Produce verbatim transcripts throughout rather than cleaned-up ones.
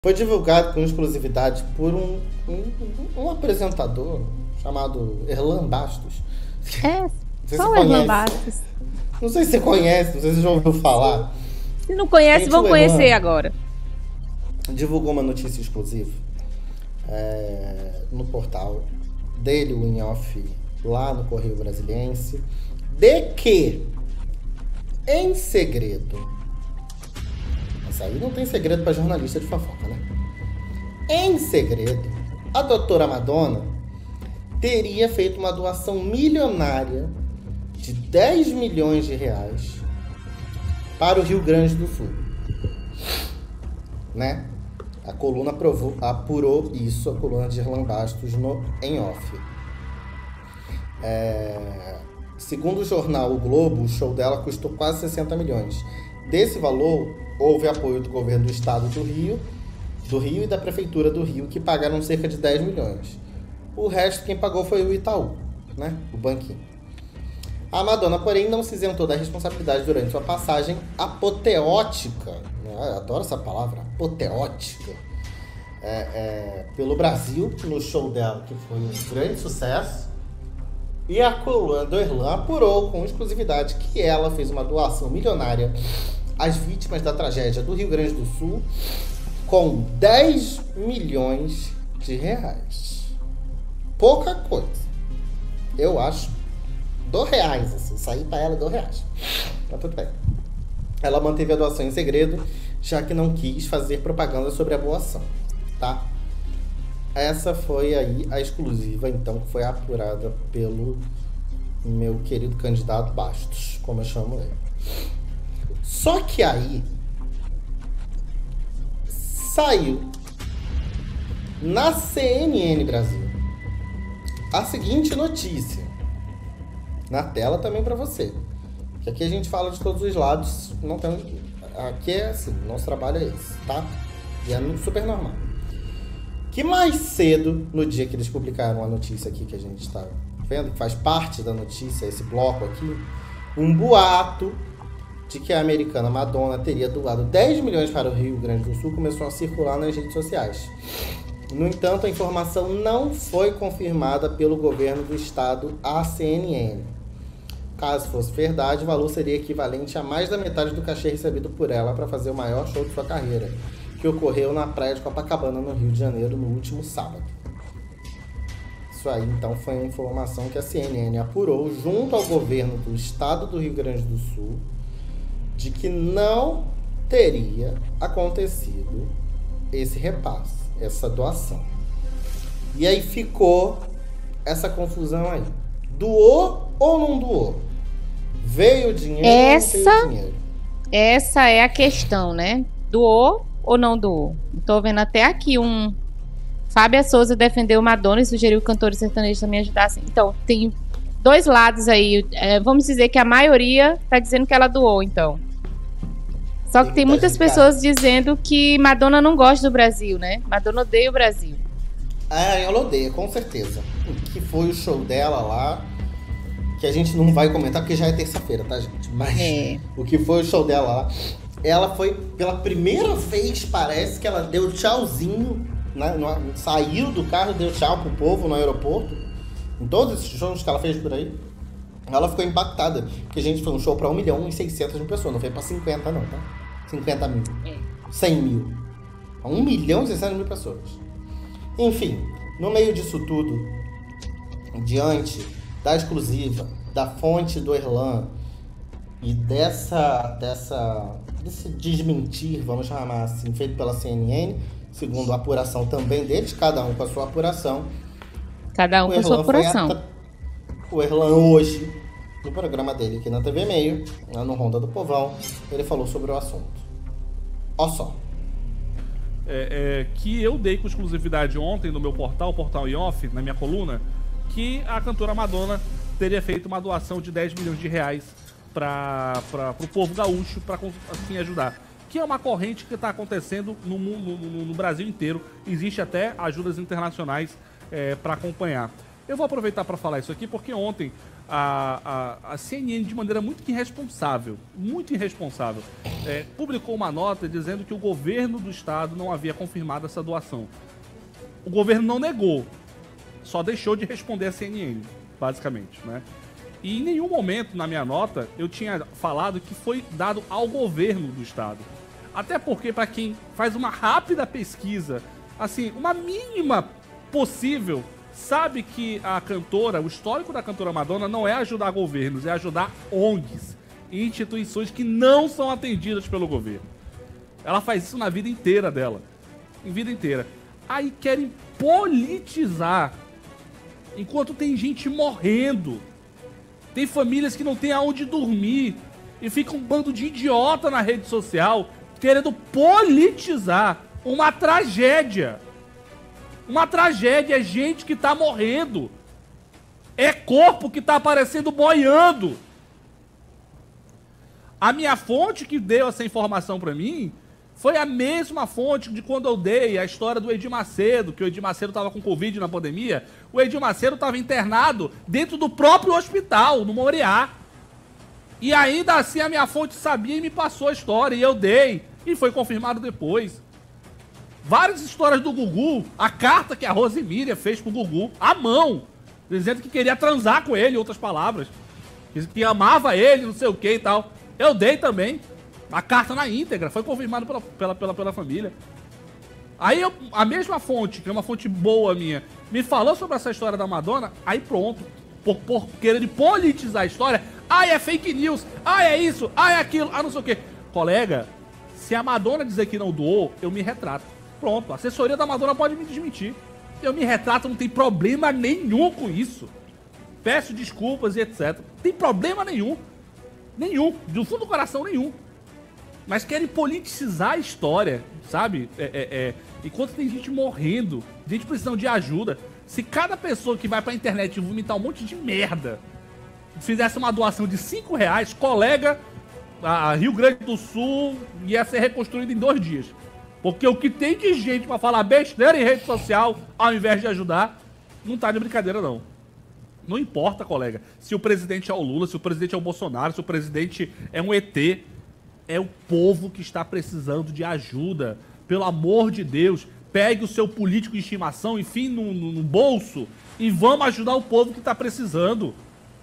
Foi divulgado com exclusividade por um, um, um apresentador chamado Erlan Bastos. É, só o Erlan Bastos. Não sei se você conhece, não sei se você já ouviu falar. Se não conhece, vão conhecer agora. Divulgou uma notícia exclusiva é, no portal dele, o In Off, lá no Correio Brasiliense, de que, em segredo, mas aí não tem segredo para jornalista de fofoca, né? Em segredo, a doutora Madonna teria feito uma doação milionária de dez milhões de reais para o Rio Grande do Sul. Né? A coluna provou, apurou isso, a coluna de Erlan Bastos no In Off. É, segundo o jornal O Globo, o show dela custou quase sessenta milhões. Desse valor, houve apoio do governo do estado do Rio, do Rio e da prefeitura do Rio, que pagaram cerca de dez milhões. O resto, quem pagou foi o Itaú, né? O banquinho. A Madonna, porém, não se isentou da responsabilidade durante sua passagem apoteótica, né? Eu adoro essa palavra, apoteótica, é, é, pelo Brasil, no show dela, que foi um grande sucesso. E a coluna do Erlan apurou com exclusividade que ela fez uma doação milionária às vítimas da tragédia do Rio Grande do Sul com dez milhões de reais. Pouca coisa. Eu acho. Do reais, assim. Sair pra ela do reais. Mas tudo bem. Ela manteve a doação em segredo, já que não quis fazer propaganda sobre a boa ação. Tá? Essa foi aí a exclusiva, então, que foi apurada pelo meu querido candidato Bastos, como eu chamo ele. Só que aí saiu na C N N Brasil a seguinte notícia. Na tela também para você. Que aqui a gente fala de todos os lados. Não tem... Aqui é assim, nosso trabalho é esse, tá? E é super normal. Que mais cedo, no dia que eles publicaram a notícia aqui que a gente está vendo, que faz parte da notícia, esse bloco aqui, um boato de que a americana Madonna teria doado dez milhões para o Rio Grande do Sul começou a circular nas redes sociais. No entanto, a informação não foi confirmada pelo governo do estado à C N N. Caso fosse verdade, o valor seria equivalente a mais da metade do cachê recebido por ela para fazer o maior show de sua carreira, que ocorreu na praia de Copacabana, no Rio de Janeiro, no último sábado. Isso aí, então, foi uma informação que a C N N apurou junto ao governo do estado do Rio Grande do Sul, de que não teria acontecido esse repasse, essa doação. E aí ficou essa confusão aí. Doou ou não doou? Veio o dinheiro essa, ou não veio o dinheiro? Essa é a questão, né? Doou ou não doou? Estou vendo até aqui um... Fábia Souza defendeu Madonna e sugeriu que cantores sertanejos também ajudassem. Então, tem dois lados aí. É, vamos dizer que a maioria está dizendo que ela doou, então. Só que tem muitas pessoas dizendo que Madonna não gosta do Brasil, né? Madonna odeia o Brasil. Ah, ela odeia, com certeza. O que foi o show dela lá, que a gente não vai comentar porque já é terça-feira, tá, gente? Mas é. O que foi o show dela lá, ela foi, pela primeira vez, parece que ela deu tchauzinho, né? Saiu do carro, deu tchau pro povo no aeroporto. Em todos esses shows que ela fez por aí, ela ficou impactada. Porque a gente foi um show pra um milhão e seiscentas mil pessoas, não foi pra cinquenta não, tá? cinquenta mil, cem mil. um milhão e seiscentas mil pessoas. Enfim, no meio disso tudo, diante da exclusiva, da fonte do Erlan e dessa, dessa, desse desmentir, vamos chamar assim, feito pela C N N, segundo a apuração também deles, cada um com a sua apuração. Cada um com a sua apuração. Atra... O Erlan hoje, no programa dele aqui na T V Meio, lá no Ronda do Povão, ele falou sobre o assunto. Ó só. É, é, que eu dei com exclusividade ontem no meu portal, Portal In Off, na minha coluna, que a cantora Madonna teria feito uma doação de dez milhões de reais para o povo gaúcho, para assim ajudar. Que é uma corrente que está acontecendo no, mundo, no, no Brasil inteiro. Existe até ajudas internacionais é, para acompanhar. Eu vou aproveitar para falar isso aqui, porque ontem a, a, a C N N, de maneira muito irresponsável, muito irresponsável, é, publicou uma nota dizendo que o governo do estado não havia confirmado essa doação. O governo não negou, só deixou de responder a C N N, basicamente, né? E em nenhum momento na minha nota eu tinha falado que foi dado ao governo do estado. Até porque, para quem faz uma rápida pesquisa, assim, uma mínima possível, sabe que a cantora, o histórico da cantora Madonna não é ajudar governos, é ajudar O N Gs e instituições que não são atendidas pelo governo. Ela faz isso na vida inteira dela. Em vida inteira. Aí querem politizar, enquanto tem gente morrendo. Tem famílias que não tem aonde dormir e fica um bando de idiota na rede social querendo politizar uma tragédia. Uma tragédia, é gente que tá morrendo. É corpo que tá aparecendo boiando. A minha fonte que deu essa informação pra mim foi a mesma fonte de quando eu dei a história do Edir Macedo, que o Edir Macedo tava com Covid na pandemia. O Edir Macedo tava internado dentro do próprio hospital, no Moriá. E ainda assim a minha fonte sabia e me passou a história, e eu dei. E foi confirmado depois. Várias histórias do Gugu, a carta que a Rosemíria fez pro Gugu, à mão, dizendo que queria transar com ele, em outras palavras. Que, que amava ele, não sei o que e tal. Eu dei também. A carta na íntegra, foi confirmado pela, pela, pela, pela família. Aí eu, a mesma fonte, que é uma fonte boa minha, me falou sobre essa história da Madonna, aí pronto. Por, por querer politizar a história, ah, é fake news, ah, é isso, ah, é aquilo, ah, não sei o que. Colega, se a Madonna dizer que não doou, eu me retrato. Pronto, a assessoria da Madonna pode me desmentir. Eu me retrato, não tem problema nenhum com isso. Peço desculpas e etcétera. Não tem problema nenhum. Nenhum, do fundo do coração nenhum. Mas querem politizar a história, sabe? É, é, é. Enquanto tem gente morrendo, gente precisando de ajuda. Se cada pessoa que vai pra internet vomitar um monte de merda fizesse uma doação de cinco reais, colega, a Rio Grande do Sul ia ser reconstruído em dois dias. Porque o que tem de gente pra falar besteira em rede social, ao invés de ajudar, não tá de brincadeira, não. Não importa, colega, se o presidente é o Lula, se o presidente é o Bolsonaro, se o presidente é um E T... É o povo que está precisando de ajuda. Pelo amor de Deus, pegue o seu político de estimação, enfim, no, no, no bolso, e vamos ajudar o povo que está precisando.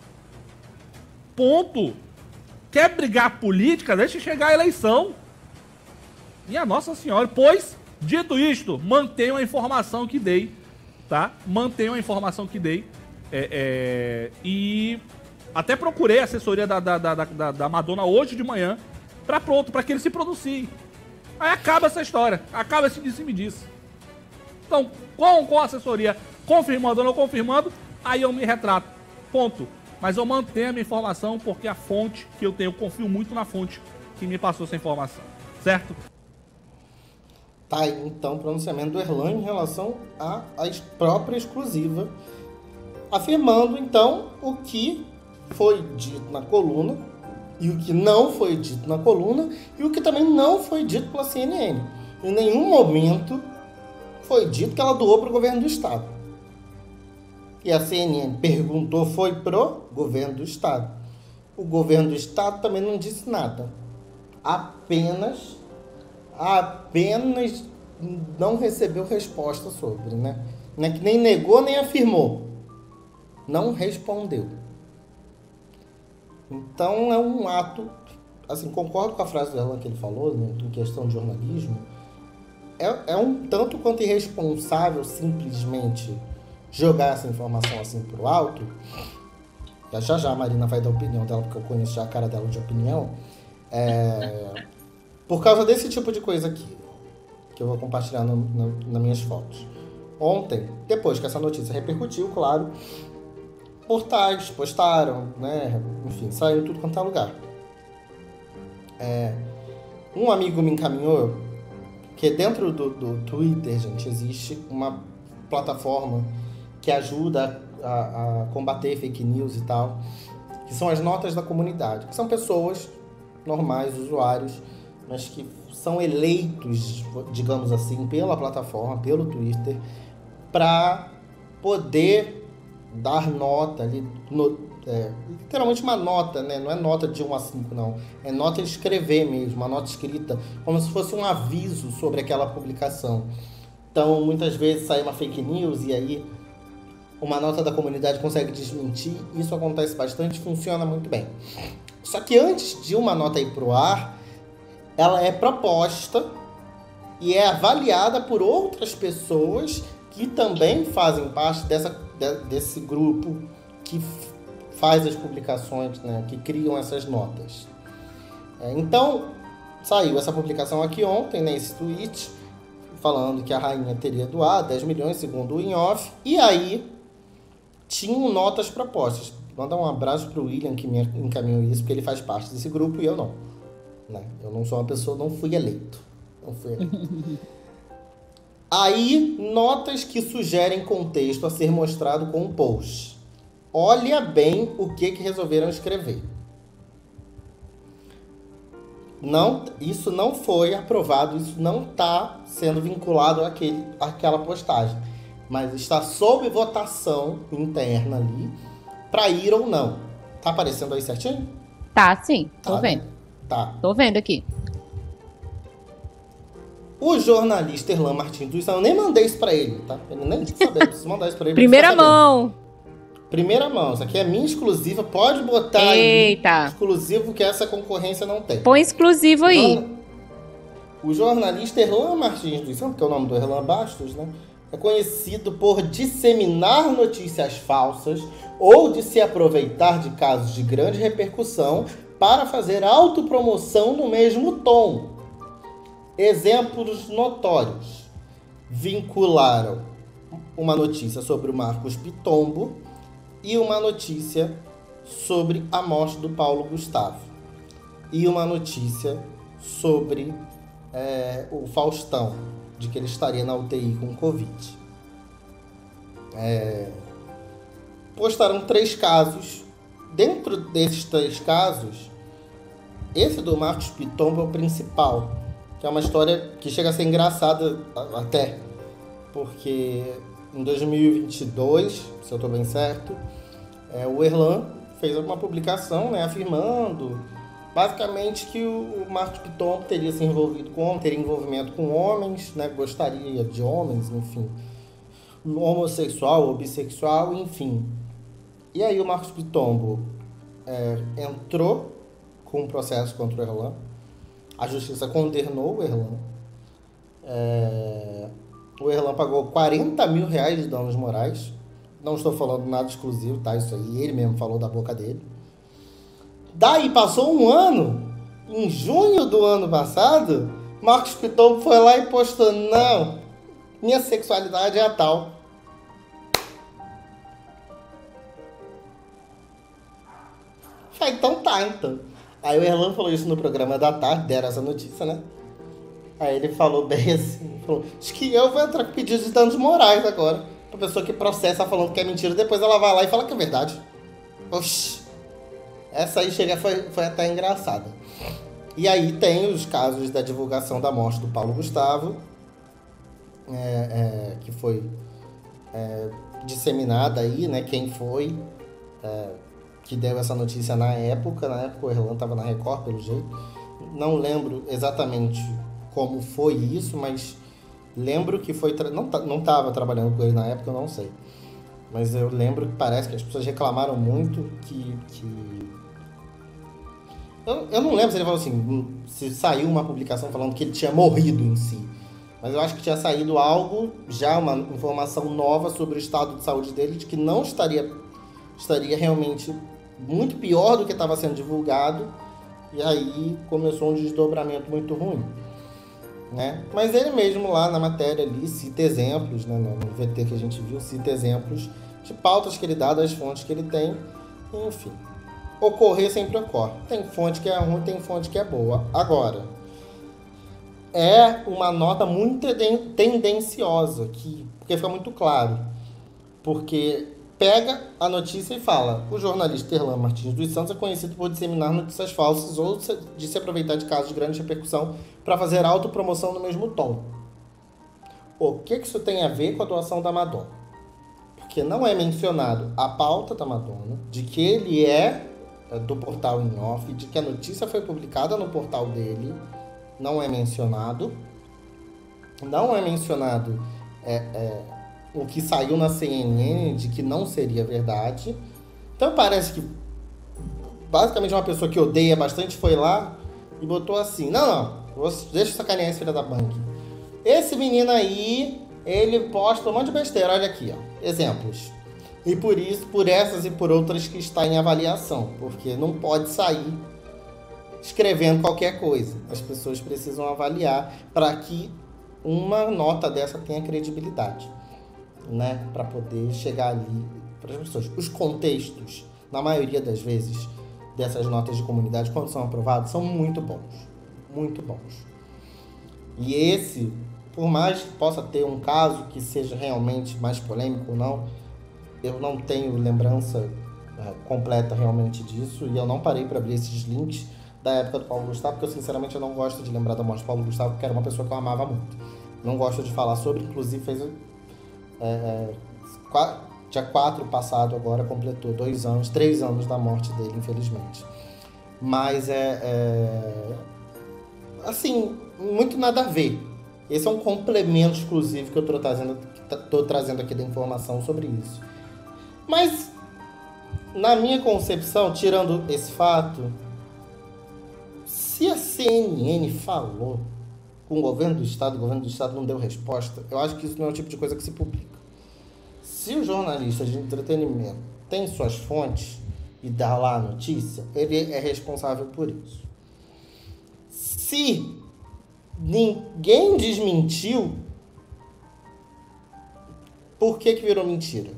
Ponto. Quer brigar política? Deixa chegar a eleição. E a Nossa Senhora. Pois, dito isto, mantenham a informação que dei, tá? Mantenham a informação que dei. É, é, e até procurei a assessoria da, da, da, da, da Madonna hoje de manhã, pra pronto, pra que ele se pronuncie. Aí acaba essa história, acaba esse disse-me-disse. Então, com, com a assessoria confirmando ou não confirmando, aí eu me retrato, ponto. Mas eu mantenho a minha informação porque a fonte que eu tenho, eu confio muito na fonte que me passou essa informação, certo? Tá aí, então, o pronunciamento do Erlan em relação à, à própria exclusiva, afirmando, então, o que foi dito na coluna, e o que não foi dito na coluna, e o que também não foi dito pela C N N. Em nenhum momento foi dito que ela doou para o governo do estado. E a C N N perguntou, foi pro governo do estado. O governo do estado também não disse nada. Apenas, apenas não recebeu resposta sobre, né? Não é que nem negou, nem afirmou. Não respondeu. Então é um ato, assim, concordo com a frase dela que ele falou, né, em questão de jornalismo, é, é um tanto quanto irresponsável simplesmente jogar essa informação assim pro alto. Já já a Marina vai dar a opinião dela, porque eu conheço já a cara dela de opinião, é, por causa desse tipo de coisa aqui, que eu vou compartilhar no, no, nas minhas fotos. Ontem, depois que essa notícia repercutiu, claro, portais postaram, né? Enfim, saiu tudo quanto é lugar. É, um amigo me encaminhou que dentro do, do Twitter, gente, existe uma plataforma que ajuda a, a combater fake news e tal, que são as notas da comunidade, que são pessoas normais, usuários, mas que são eleitos, digamos assim, pela plataforma, pelo Twitter, para poder dar nota ali, no, é, literalmente uma nota, né? Não é nota de um a cinco, não. É nota de escrever mesmo, uma nota escrita, como se fosse um aviso sobre aquela publicação. Então, muitas vezes sai uma fake news e aí uma nota da comunidade consegue desmentir. Isso acontece bastante, funciona muito bem. Só que antes de uma nota ir pro ar, ela é proposta e é avaliada por outras pessoas que também fazem parte dessa, desse grupo que faz as publicações, né, que criam essas notas. É, então, saiu essa publicação aqui ontem, né, esse tweet, falando que a rainha teria doado dez milhões, segundo o in-off, e aí tinham notas propostas. Manda um abraço pro William, que me encaminhou isso, porque ele faz parte desse grupo e eu não. Né? Eu não sou uma pessoa, não fui eleito. Não fui eleito. Aí, notas que sugerem contexto a ser mostrado com o post. Olha bem o que, que resolveram escrever. Não, isso não foi aprovado, isso não está sendo vinculado àquele, àquela postagem. Mas está sob votação interna ali para ir ou não. Tá aparecendo aí certinho? Tá, sim. Tô Tá, vendo. né? Tá. Tô vendo aqui. O jornalista Erlan Martins dos Santos, eu nem mandei isso pra ele, tá? Ele nem sabe, eu preciso mandar isso pra ele. Primeira mão. Primeira mão, isso aqui é minha exclusiva, pode botar Eita. aí, exclusivo que essa concorrência não tem. Põe exclusivo aí. O jornalista Erlan Martins dos Santos, que é o nome do Erlan Bastos, né? É conhecido por disseminar notícias falsas ou de se aproveitar de casos de grande repercussão para fazer autopromoção no mesmo tom. Exemplos notórios. Vincularam uma notícia sobre o Marcos Pitombo e uma notícia sobre a morte do Paulo Gustavo. E uma notícia sobre é, o Faustão, de que ele estaria na U T I com Covid. É, postaram três casos. Dentro desses três casos, esse do Marcos Pitombo é o principal, que é uma história que chega a ser engraçada até, porque em dois mil e vinte e dois, se eu estou bem certo, é, o Erlan fez uma publicação, né, afirmando basicamente que o Marcos Pitombo teria se envolvido com homens, teria envolvimento com homens, né, gostaria de homens, enfim, homossexual ou bissexual, enfim. E aí o Marcos Pitombo é, entrou com um processo contra o Erlan. A justiça condenou o Erlan. É, o Erlan pagou quarenta mil reais de danos morais. Não estou falando nada exclusivo, tá? Isso aí ele mesmo falou da boca dele. Daí passou um ano. Em junho do ano passado, Marcos Pitombo foi lá e postou: não, minha sexualidade é a tal. Falei, então tá, então. Aí o Erlan falou isso no programa da tarde, deram essa notícia, né? Aí ele falou bem assim, falou, acho que eu vou entrar com pedido de danos morais agora. Pra pessoa que processa falando que é mentira, depois ela vai lá e fala que é verdade. Oxi. Essa aí chega, foi, foi até engraçada. E aí tem os casos da divulgação da morte do Paulo Gustavo, é, é, que foi é, disseminada aí, né? Quem foi é, que deu essa notícia na época. Na época o Erlan estava na Record, pelo jeito. Não lembro exatamente como foi isso, mas lembro que foi... Tra... Não, não tava trabalhando com ele na época, eu não sei. Mas eu lembro que parece que as pessoas reclamaram muito que... que... Eu, eu não lembro se ele falou assim, se saiu uma publicação falando que ele tinha morrido em si. Mas eu acho que tinha saído algo, já uma informação nova sobre o estado de saúde dele, de que não estaria, estaria realmente muito pior do que estava sendo divulgado. E aí começou um desdobramento muito ruim. Né? Mas ele mesmo lá na matéria ali cita exemplos, né, no V T que a gente viu, cita exemplos de pautas que ele dá, das fontes que ele tem, enfim. Ocorrer sempre ocorre. Tem fonte que é ruim, tem fonte que é boa. Agora, é uma nota muito tendenciosa, que, porque fica muito claro. Porque pega a notícia e fala: o jornalista Erlan Martins dos Santos é conhecido por disseminar notícias falsas ou de se aproveitar de casos de grande repercussão para fazer autopromoção no mesmo tom. O que, que isso tem a ver com a doação da Madonna? porque não é mencionado a pauta da Madonna, de que ele é do portal em off, de que a notícia foi publicada no portal dele, não é mencionado. Não é mencionado é, é, o que saiu na C N N de que não seria verdade. Então parece que basicamente uma pessoa que odeia bastante foi lá e botou assim, não, não, deixa eu sacanear esse filho da banca. Esse menino aí, ele posta um monte de besteira, olha aqui, ó, exemplos. E por isso, por essas e por outras que está em avaliação, porque não pode sair escrevendo qualquer coisa. As pessoas precisam avaliar para que uma nota dessa tenha credibilidade, né? Para poder chegar ali para as pessoas. Os contextos, na maioria das vezes, dessas notas de comunidade, quando são aprovados, são muito bons. Muito bons. E esse, por mais que possa ter um caso que seja realmente mais polêmico ou não, eu não tenho lembrança uh, completa realmente disso, e eu não parei para abrir esses links da época do Paulo Gustavo, porque eu sinceramente eu não gosto de lembrar da morte do Paulo Gustavo, porque era uma pessoa que eu amava muito. Não gosto de falar sobre, inclusive fez... É, é, quatro, dia quatro passado agora, completou dois anos, três anos da morte dele, infelizmente. Mas é, é... assim, muito nada a ver. Esse é um complemento exclusivo que eu tô trazendo, tô trazendo aqui da informação sobre isso. Mas, na minha concepção, tirando esse fato, se a C N N falou com o governo do estado, o governo do estado não deu resposta, eu acho que isso não é o tipo de coisa que se publica. Se o jornalista de entretenimento tem suas fontes e dá lá a notícia, ele é responsável por isso. Se ninguém desmentiu, por que que virou mentira?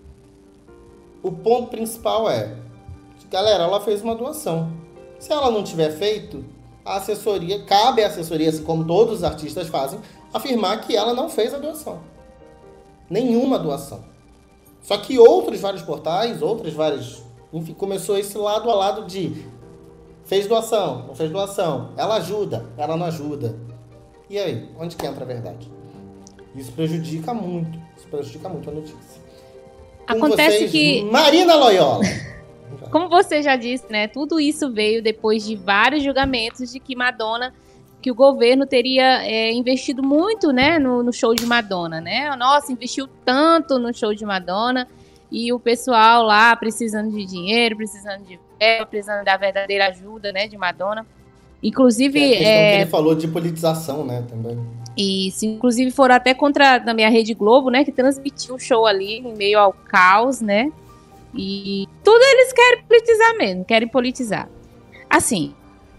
O ponto principal é, galera, ela fez uma doação. Se ela não tiver feito, a assessoria, cabe à assessoria, assim como todos os artistas fazem, afirmar que ela não fez a doação. Nenhuma doação. Só que outros vários portais, outras várias... Enfim, começou esse lado a lado de... Fez doação, não fez doação. Ela ajuda, ela não ajuda. E aí, onde que entra a verdade? Isso prejudica muito. Isso prejudica muito a notícia. Com Acontece vocês, que... Marina Loyola. Como você já disse, né? Tudo isso veio depois de vários julgamentos de que Madonna, que o governo teria é, investido muito, né, no, no show de Madonna, né? Nossa, investiu tanto no show de Madonna e o pessoal lá precisando de dinheiro, precisando de verba, precisando da verdadeira ajuda, né, de Madonna. Inclusive, é a questão é, que ele falou de politização, né, também. Isso, inclusive foram até contra na minha Rede Globo, né, que transmitiu o show ali em meio ao caos, né? E tudo eles querem politizar mesmo, querem politizar. Assim,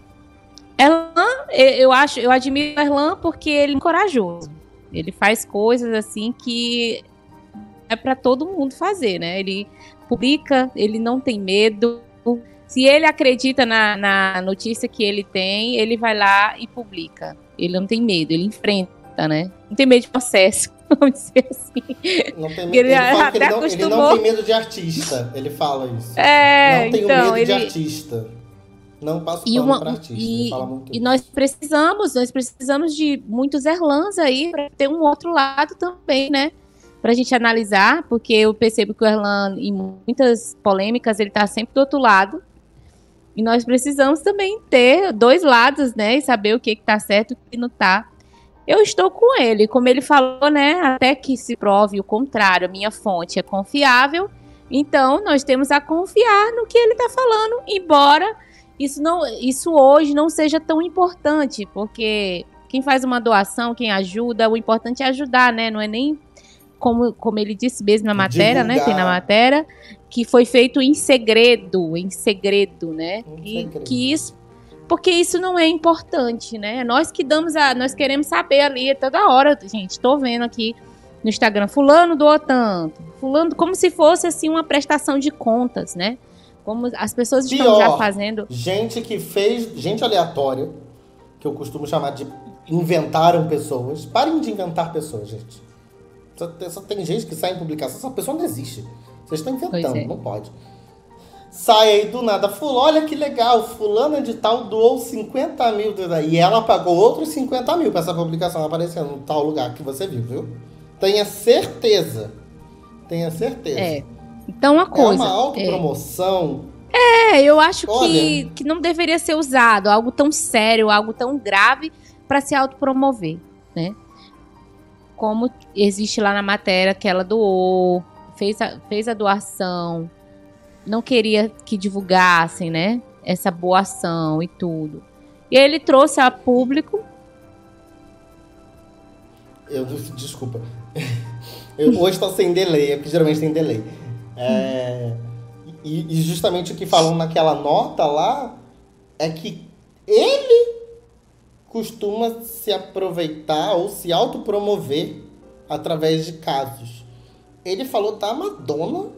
Erlan, eu acho, eu admiro o Erlan porque ele é corajoso. Ele faz coisas assim que é para todo mundo fazer, né? Ele publica, ele não tem medo. Se ele acredita na, na notícia que ele tem, ele vai lá e publica. Ele não tem medo, ele enfrenta, né? Não tem medo de processo. Vamos dizer assim. Não tem medo, ele, ele, fala que ele, não, acostumou... ele não tem medo de artista. Ele fala isso. É, não tenho então, medo ele... de artista. Não passo e pano uma, pra artista. E, ele fala muito e isso. nós precisamos, nós precisamos de muitos Erlans aí para ter um outro lado também, né? Pra gente analisar, porque eu percebo que o Erlan, em muitas polêmicas, ele tá sempre do outro lado. E nós precisamos também ter dois lados, né? E saber o que que tá certo e o que não tá. Eu estou com ele, como ele falou, né? Até que se prove o contrário, a minha fonte é confiável. Então, nós temos a confiar no que ele está falando, embora isso, não, isso hoje não seja tão importante, porque quem faz uma doação, quem ajuda, o importante é ajudar, né? Não é nem, como, como ele disse mesmo na matéria, divulgar, né? Tem na matéria, que foi feito em segredo, em segredo, né? Em e, segredo. Que isso... Porque isso não é importante, né? Nós que damos a... Nós queremos saber ali toda hora, gente. Tô vendo aqui no Instagram, fulano doou tanto. Fulano, como se fosse, assim, uma prestação de contas, né? Como as pessoas estão Pior, já fazendo... gente que fez... Gente aleatória, que eu costumo chamar de inventaram pessoas. Parem de inventar pessoas, gente. Só, só tem gente que sai em publicação. Essa pessoa não existe. Vocês estão inventando, é. não pode. Sai aí do nada, fulano, olha que legal, fulana de tal doou cinquenta mil, e ela pagou outros cinquenta mil pra essa publicação aparecendo no tal lugar que você viu, viu? Tenha certeza, Tenha certeza. É. Então, uma coisa... É uma autopromoção... É, é eu acho Olha, que, que não deveria ser usado algo tão sério, algo tão grave para se autopromover, né? Como existe lá na matéria que ela doou, fez a, fez a doação, não queria que divulgassem, né? Essa boa ação e tudo. E ele trouxe a público... Eu, desculpa. Eu, hoje tá sem delay, é porque geralmente tem delay. É, e, e justamente o que falam naquela nota lá é que ele costuma se aproveitar ou se autopromover através de casos. Ele falou da Madonna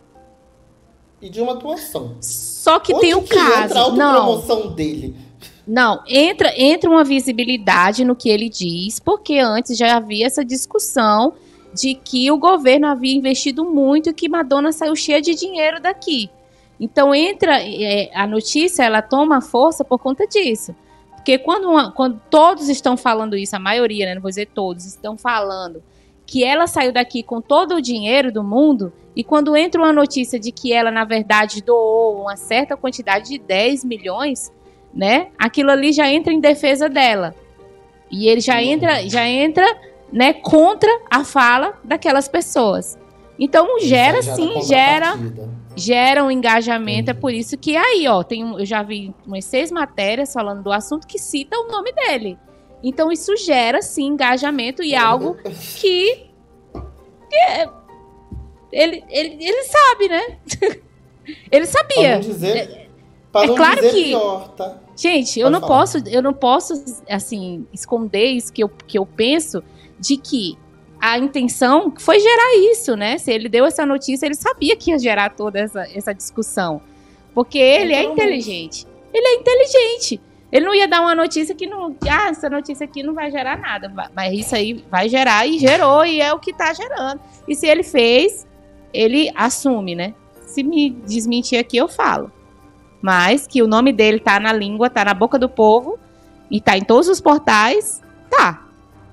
e de uma doação. Só que Onde tem um que caso. entra a autopromoção dele? Não, entra, entra uma visibilidade no que ele diz, porque antes já havia essa discussão de que o governo havia investido muito e que Madonna saiu cheia de dinheiro daqui. Então entra é, a notícia, ela toma força por conta disso. Porque quando, uma, quando todos estão falando isso, a maioria, né, não vou dizer todos, estão falando que ela saiu daqui com todo o dinheiro do mundo, e quando entra uma notícia de que ela, na verdade, doou uma certa quantidade de dez milhões, né, aquilo ali já entra em defesa dela. E ele já entra, já entra, né, contra a fala daquelas pessoas. Então gera já sim, gera, gera um engajamento. Uhum. É por isso que aí, ó, tem um, eu já vi umas seis matérias falando do assunto que cita o nome dele. Então isso gera sim engajamento e é algo que, que é, ele, ele, ele sabe, né? Ele sabia. Pra não dizer, é, pra não é claro dizer que pior, tá? Gente, eu não posso, eu não posso, assim, esconder isso que eu, que eu penso, de que a intenção foi gerar isso, né? Se ele deu essa notícia, ele sabia que ia gerar toda essa, essa discussão. Porque ele é inteligente. Ele é inteligente. Ele não ia dar uma notícia que não... Ah, essa notícia aqui não vai gerar nada. Mas isso aí vai gerar e gerou, e é o que tá gerando. E se ele fez, ele assume, né? Se me desmentir aqui, eu falo. Mas que o nome dele tá na língua, tá na boca do povo e tá em todos os portais, tá.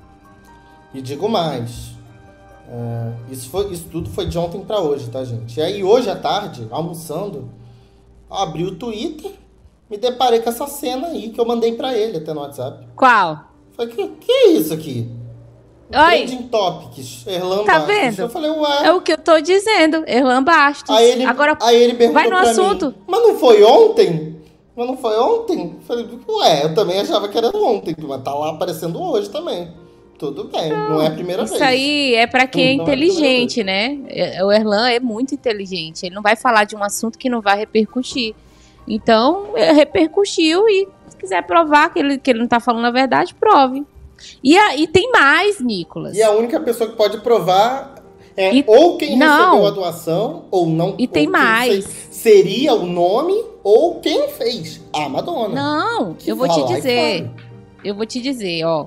E digo mais, uh, isso, foi, isso tudo foi de ontem pra hoje, tá, gente? E aí hoje à tarde, almoçando, abri o Twitter, me deparei com essa cena aí que eu mandei pra ele até no WhatsApp. Qual? Falei, que, que é isso aqui? Oi. Trending Topics, Erlan tá Bastos. Vendo? Eu falei, ué. É o que eu tô dizendo, Erlan Bastos. Aí ele, Agora, aí ele perguntou vai no pra assunto. mim, mas não foi ontem? Mas não foi ontem? Eu falei, ué, eu também achava que era ontem, mas tá lá aparecendo hoje também. Tudo bem, não, não é a primeira isso vez. Isso aí é pra quem não é inteligente, é né? O Erlan é muito inteligente. Ele não vai falar de um assunto que não vai repercutir. Então, repercutiu e se quiser provar que ele, que ele não tá falando a verdade, prove. E, a, e tem mais, Nicolas. E a única pessoa que pode provar é e, ou quem não. recebeu a doação, ou não. E tem mais. Seria o nome ou quem fez. A Madonna. Não, eu vou te dizer. Eu vou te dizer, ó.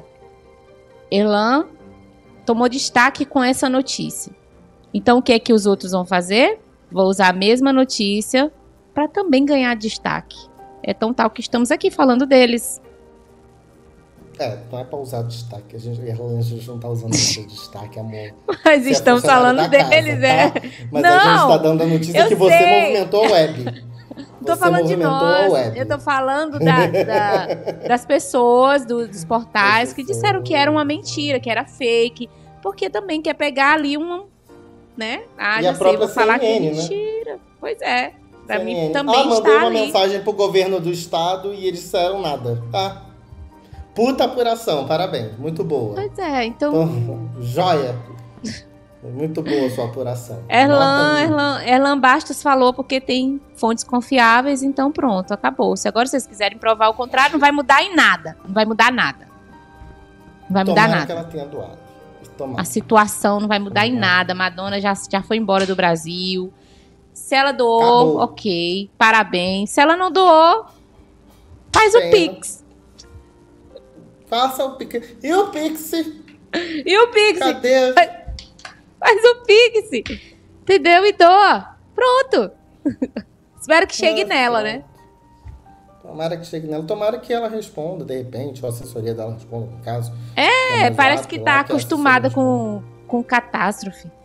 Erlan tomou destaque com essa notícia. Então, o que é que os outros vão fazer? Vão usar a mesma notícia para também ganhar destaque. É tão tal que estamos aqui falando deles. É, não é pra usar destaque. A gente, a gente não tá usando esse destaque, amor. Mas estamos falando deles, casa, é. Tá? Mas não, a gente tá dando a notícia que você sei. movimentou a web. Não tô falando de nós, eu tô falando da, da, das pessoas, do, dos portais que disseram que era uma mentira, que era fake, porque também quer pegar ali um, né? Ah, e já a sei, própria vou falar C N N, que é mentira. Né? Pois é, pra C N N. mim também ah, está mandei uma ali. mensagem pro governo do estado e eles disseram nada, tá? Puta apuração, parabéns, muito boa. Pois é, então... então joia. Muito boa a sua apuração. Erlan, Erlan, Erlan Bastos falou porque tem fontes confiáveis, então pronto, acabou. Se agora vocês quiserem provar o contrário, não vai mudar em nada. Não vai mudar nada. Não vai Tomara mudar nada. que ela tenha doado. Tomara. A situação não vai mudar Tomara. em nada. Madonna já, já foi embora do Brasil. Se ela doou, acabou. Ok, parabéns. Se ela não doou, faz Pena. o Pix. Faça o Pix. E o Pix? E o Pix? Cadê? Faz o Pix, entendeu? E doa. Pronto. Espero que chegue Nossa, nela, né? Tomara que chegue nela. Tomara que ela responda, de repente, ou a assessoria dela responda, no caso. É, parece que tá acostumada com, com catástrofe.